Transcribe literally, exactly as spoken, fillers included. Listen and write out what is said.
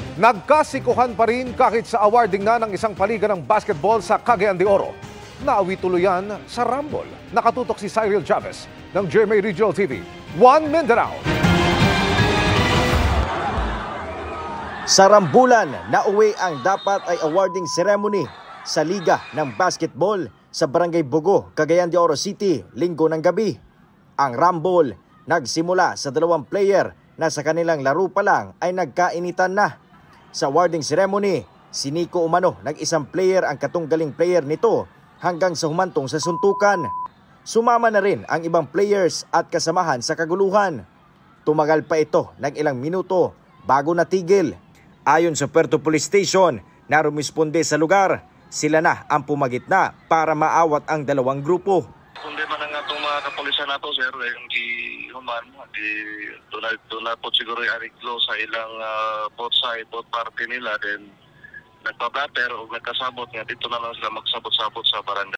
Nagkasikuhan pa rin kahit sa awarding na ng isang paliga ng basketball sa Cagayan de Oro. Naawi tuluyan sa Rumble. Nakatutok si Cyril Chavez ng G M A Regional T V. One Mindanao. Sa Rambulan, nauwi ang dapat ay awarding ceremony sa Liga ng Basketball sa Barangay Bugo, Cagayan de Oro City, linggo ng gabi. Ang Rumble nagsimula sa dalawang player na sa kanilang laro pa lang ay nagkainitan na. Sa awarding ceremony, si Nico umano nag-isang player ang katunggaling player nito hanggang sa humantong sa suntukan. Sumama na rin ang ibang players at kasamahan sa kaguluhan. Tumagal pa ito ng ilang minuto bago natigil. Ayon sa Puerto Police Station na rumisponde sa lugar, sila na ang pumagitna para maawat ang dalawang grupo. Kundi man ang atong mga kapulisan nato, sir, yung di human, di tunay tunay po siguro yung ariglo sa ilang uh, both side, both party nila, then nagpa-batter o nagkasabot nga dito na lang sila magsabot-sabot sa barangay.